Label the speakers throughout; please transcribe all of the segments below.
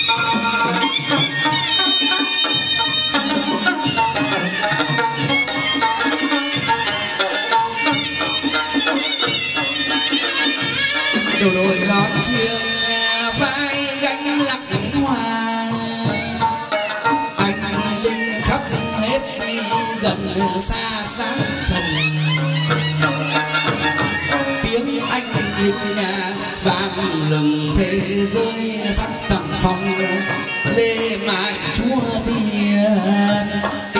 Speaker 1: đầu đội lót chiêng vai gánh lặng hoa, anh lên khắp hết gần xa sáng trần, tiếng anh lính vang lừng thế giới sắc tặng phong lê mãi chúa tiên.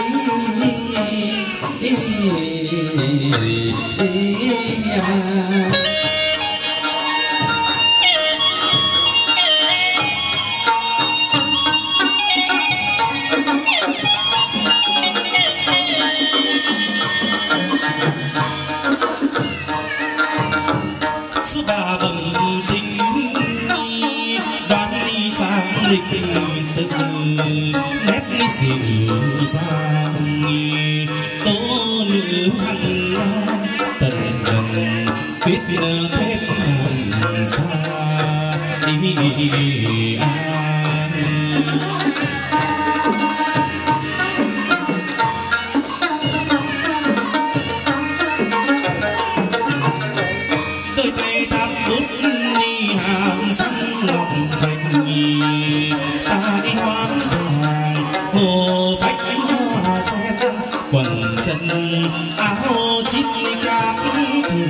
Speaker 2: nét dịu dàng tố nữ hằng tần lần biết thép hàng xa đi an. Đôi tay tháp bút đi hàm săn ngọc thành tai hoang vàng hồ vách hoa trắng quần chân áo chít khác thường.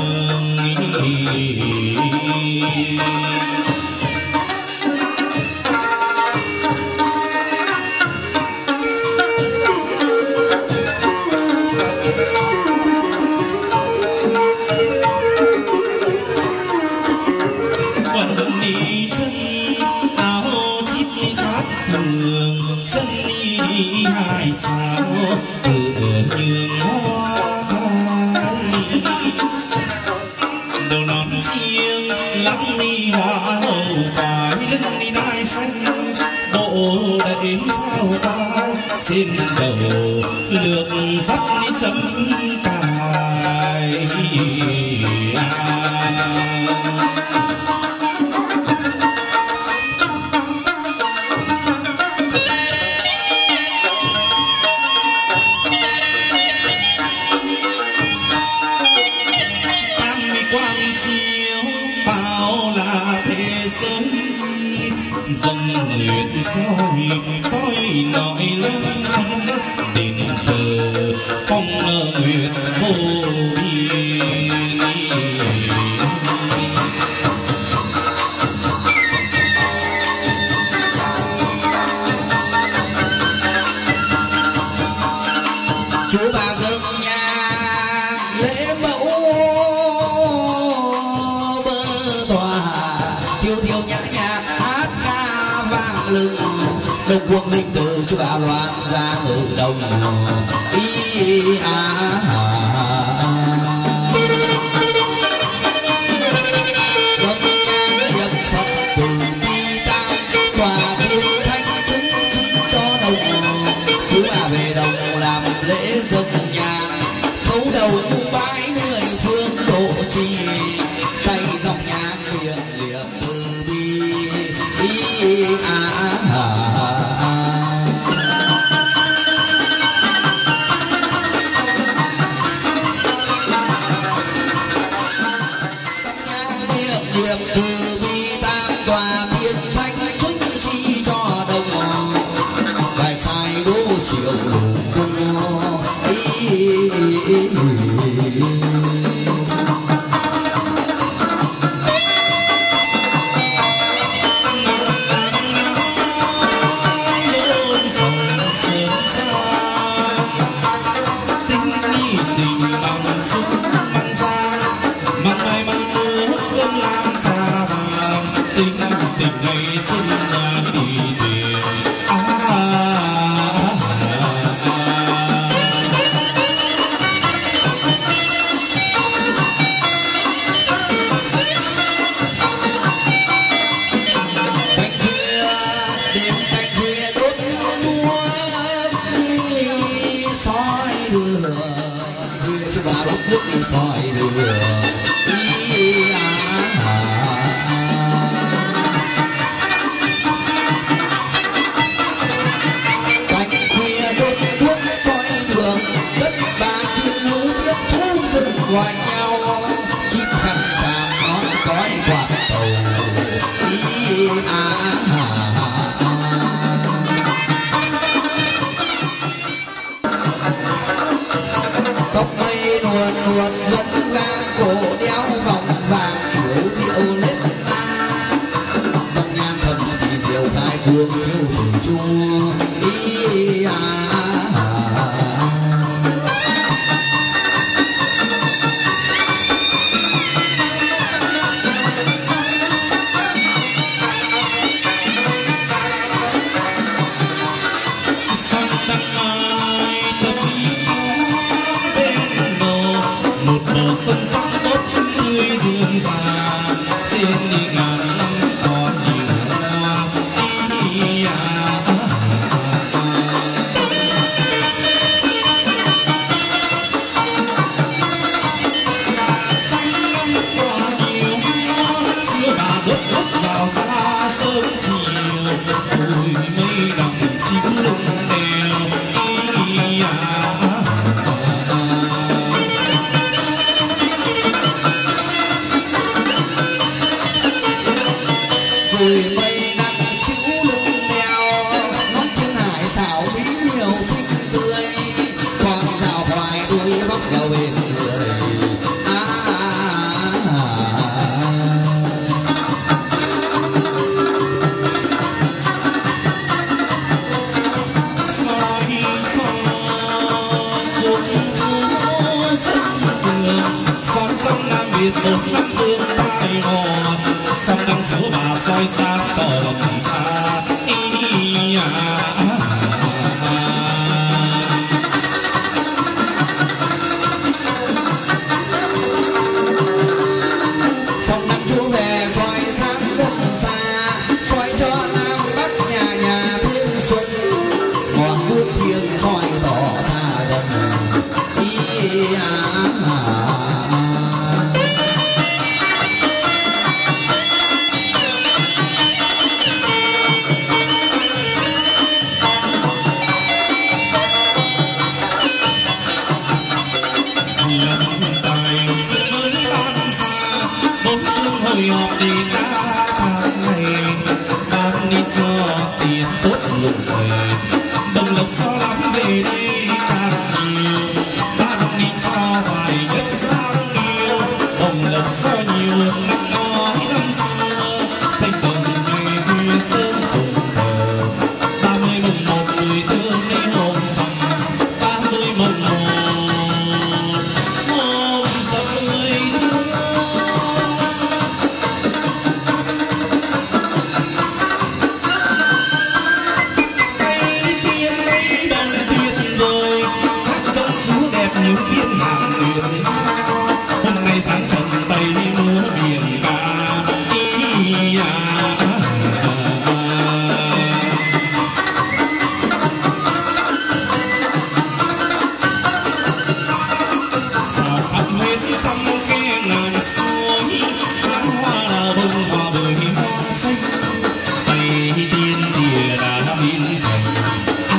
Speaker 2: Chân đi hai sao tựa nhường hoa khai, đầu nón riêng lắm đi hoa hậu quái lưng đi đai xanh độ đầy sao quái trên đầu lược sắt đi chấm cài. Dâng nguyện soi nội lớn đền thờ phong nguyện vô biên.
Speaker 1: Chú bà dâng nhà lễ mẫu bơ tòa thiêu thiêu nhã nhạc hát ca vang lừng đồng quân linh từ chú bà loan ra ở đồng ý dâng nhang niệm Phật từ bi tam tòa tiên thánh chứng chính cho đồng. Chú bà về đồng làm lễ dâng nhang khấu đầu tu bái mười phương độ trì tay dòng nhang miệng liệm từ bi niệm từ bi tam tòa tiên thánh chứng chi cho đồng vài sai đố chiều cung soi đường gọi nhau chít khăn tràm ngón cõi quạt tàu ý tóc mây nuột nuột vẫn vang cổ đeo vòng vàng yếu điệu lên la dòng nhan thầm thì diệu khai cuồng chiêu thử chung ý
Speaker 2: xuân sắc tốt tươi dương già xin đi ngàn năm còn nhiều hoa xanh năm qua nhiều hoa xưa bà đốt đốt vào xa sớm chiều bụi mây nằm chim lung đèo
Speaker 1: bụi mây nặng chịu lưng đèo ngón chân hải xảo bí nhiều xinh tươi con rào hoài đuôi bóng đèo bên người
Speaker 2: soi cho cuốn phố rất tường xóm sông Nam Việt một năm phương tai hò sông Nam chúa bà soi sáng tỏ lòng xa
Speaker 1: sông Nam chúa về soi sáng đất xa soi cho Nam Bắc nhà nhà thêm xuân ngọn đuốc thiêng soi tỏ xa gần
Speaker 2: hồi họp đi đã tháng ngày ban đi cho tiền tốt lục về đồng lộc cho lắm về đây càng nhiều ban đi cho vài nhất sang yêu đồng lộc cho nhiều năm nói năm xưa thanh đồng ngày khuya sớm cùng thờ 30 mùng 1 14 lễ hôm rằm 30 mùng 1 hôm rằm 10 những biên hàng miền hôm nay tháng trần tây múa biển ca sao khắp hết sông khe ngàn suối hái hoa đào bông hoa bưởi hoa xanh tây tiên địa đã biến thành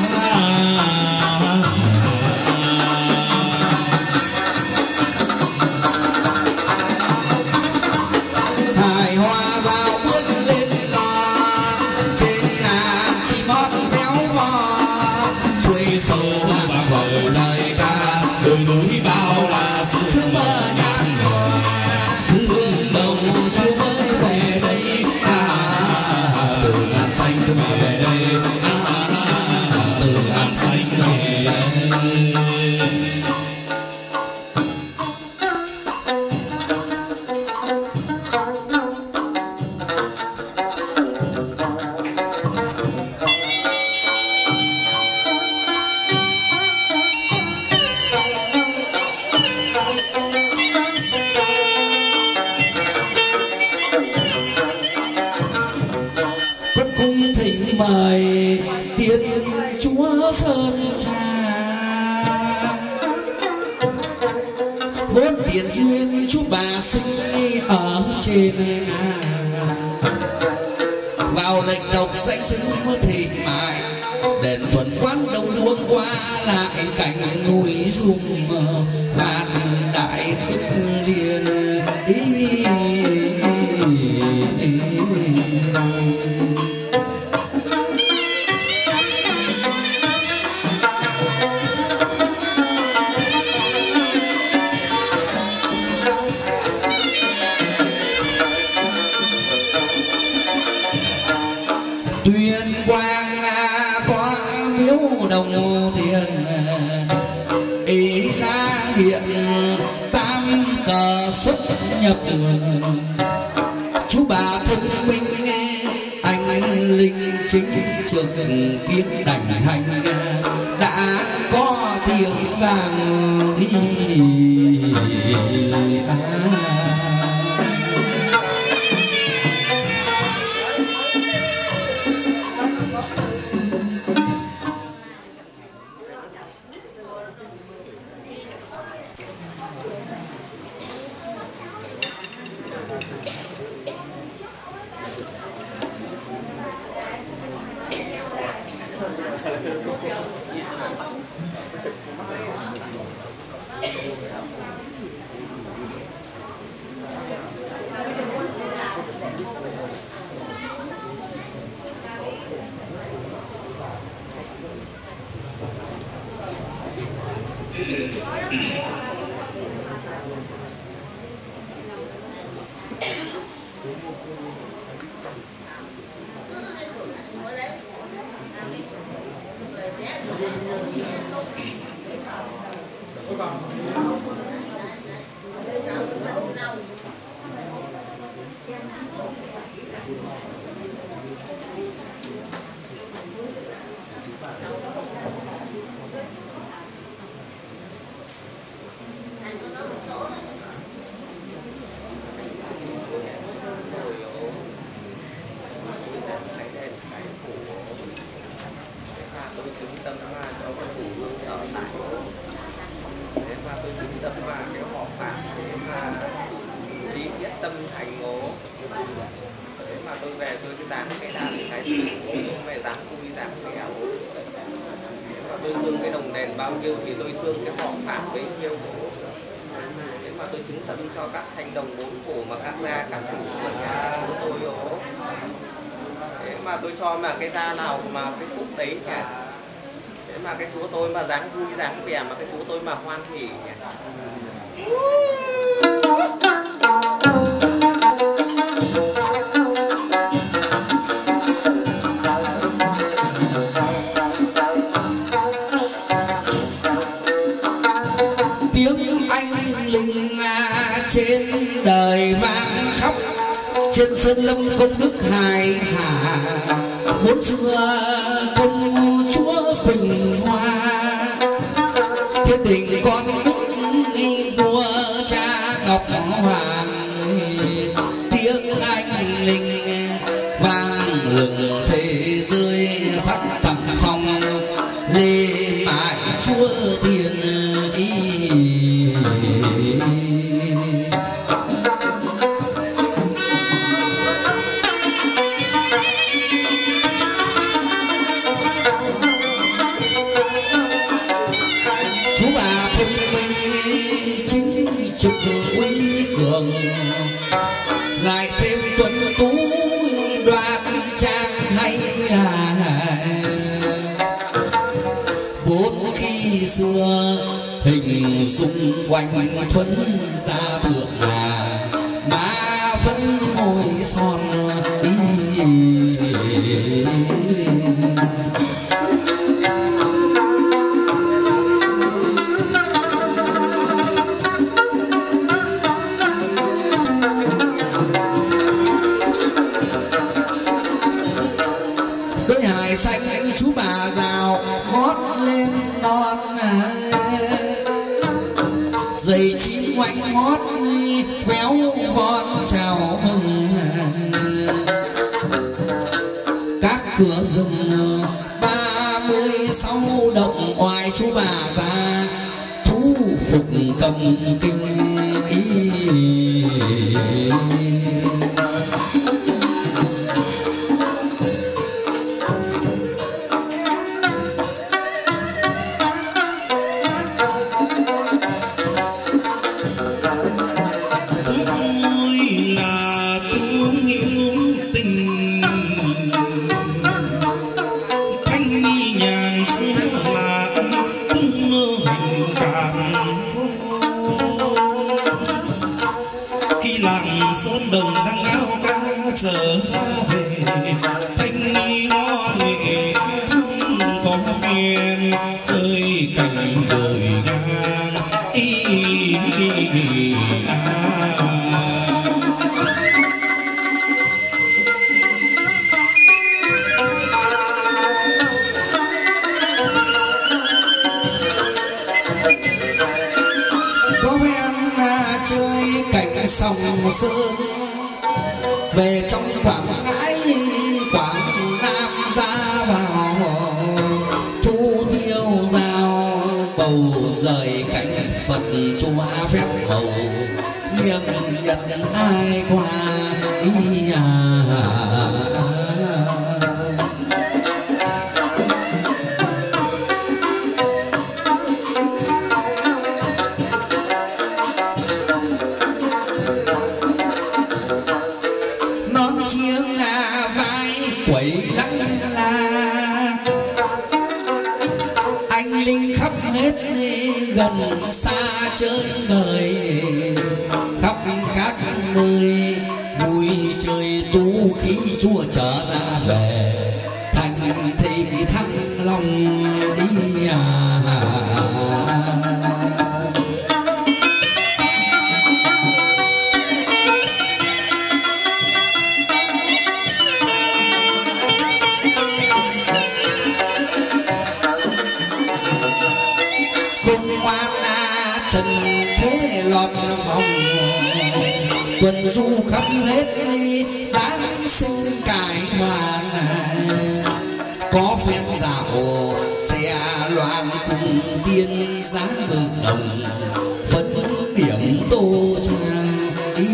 Speaker 1: lời ca đồi núi bao là sương mơ nhàn nhòa hương đồng chúa mới về đây từ ngàn xanh chúa mà về đây từ ngàn xanh về đây. Mời tiên chúa sơn trà vốn tiền duyên chú bà sinh ở trên vào lệnh độc danh xứ thị mại đền thuần quán đông luông qua lại cảnh núi rung phát đại đại ức liền ý. Tuyên Quang có miếu đồng tiền ý là hiện tam cờ xuất nhập. Chú bà thông minh anh linh chính trực tiến đảnh hành đã có tiếng vàng đi.
Speaker 3: Cái da nào mà cái phúc đấy nha. Thế mà cái chúa tôi mà dáng vui dáng vẻ, mà cái chúa tôi mà hoan hỉ nha.
Speaker 1: Tiếng anh linh trên đời vang khắp, trên sơn lâm công đức hài hà. Bốn xưa công chúa Quỳnh Hoa, thiên đình con đức vua cha Ngọc Hoàng. Tiếng anh linh vang lừng thế giới, sắc tầm phong lê mãi chúa thiên ý. Trực uy cường lại thêm tuấn tú đoan trang hay là vốn khi xưa hình dung quanh thuần gia thượng hà, má vẫn môi son ý. Xanh chú bà rào hót lên non, giày chim oanh hót véo von chào mừng. Các cửa rừng 36 động oai chú bà ra thú phục cầm kinh ý. sông Sơn về trong Quảng Ngãi Quảng Nam ra vào thu tiêu giao bầu rời cánh Phật chúa phép hầu nghiêm nhật ai qua ý non chiêng vai quẩy lắc la anh linh khắp hết gần xa chơi bời khắp các nơi vui chơi tu khí chúa trở ra về thành thị thăng long đi trần thế lọt vòng tuần du khắp hết đi sáng sinh cải hoàn có phen dạo xe loan cùng tiên giá ngự đồng phấn điểm tô trang đi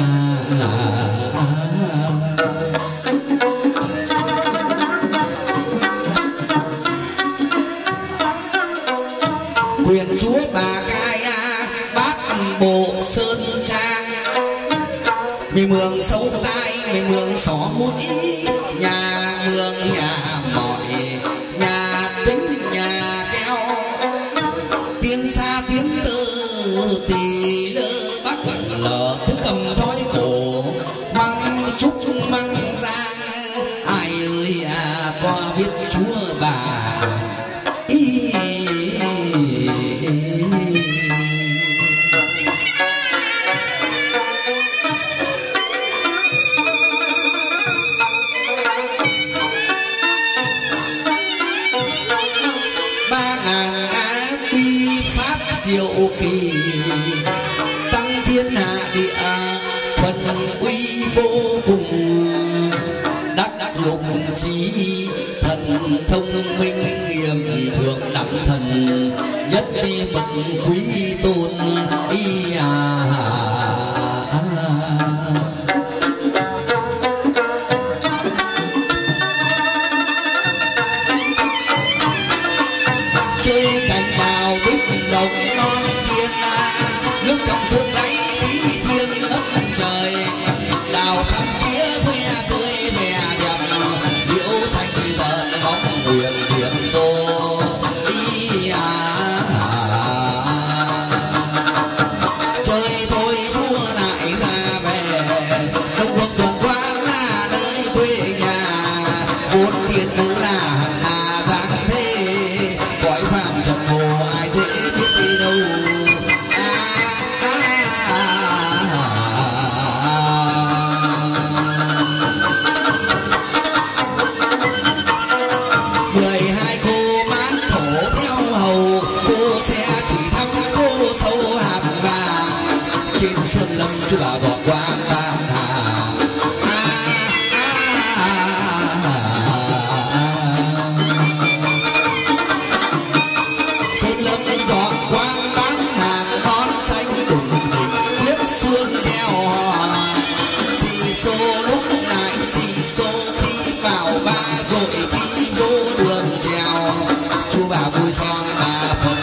Speaker 1: quyền chúa bà cai bác bộ sơn trang mì mường sâu tai mì mường xỏ mũi nhà mường nhà mọi nhà tính nhà keo tiếng xa tiếng tư tỳ lơ bắc lờ tức cầm thói cổ măng trúc măng giang ai ơi có biết chúa bà diệu kỳ tăng thiên hạ địa thuần uy vô cùng đắc lục trí thần thông minh nghiệm thượng đẳng thần nhất đi bậc quý tôn y chơi cảnh nào bích đồng non tiên nước trong suốt đáy ý thiên ấp trời đào thắm tía khoe tươi vẻ đẹp liễu xanh dợn bóng huyền điện tô ý chơi thôi xua lại ra về đông quốc tuần quán là nơi quê nhà vốn tiền nữ là dáng thế cõi phàm trần hồ ai dễ biết đi đâu sơn lâm chú bà dọn quan tam hà sơn lâm dọn quan bán hàng nón xanh đùng đỉnh liếp xương theo hò xì xô lúc lại xì xô khi vào ba rồi khi vô đường trèo chú bà vui son bà Phật